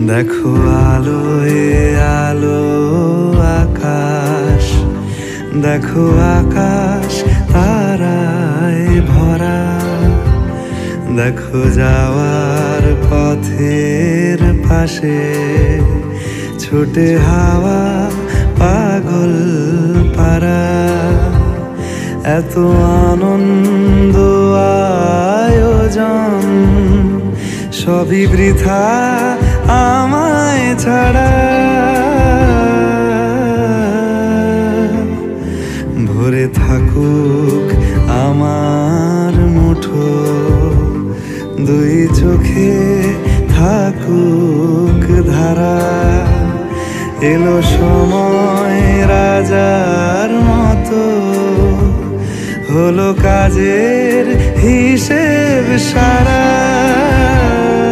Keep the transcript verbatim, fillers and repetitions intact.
দেখো আলোয় আলো আকাশ, দেখো আকাশ তারায় ভরা, দেখো যাওয়ার পথের পাশে ছুটে হাওয়া পাগল পারা। এত আনন্দ আয়োজন সবই বৃথা আমায় ছাড়া। ভরে থাকুক আমার মুঠো, দুই চোখে থাকুক ধারা। এলো সময় রাজার মতো, হলো কাজের হিসেব সারা।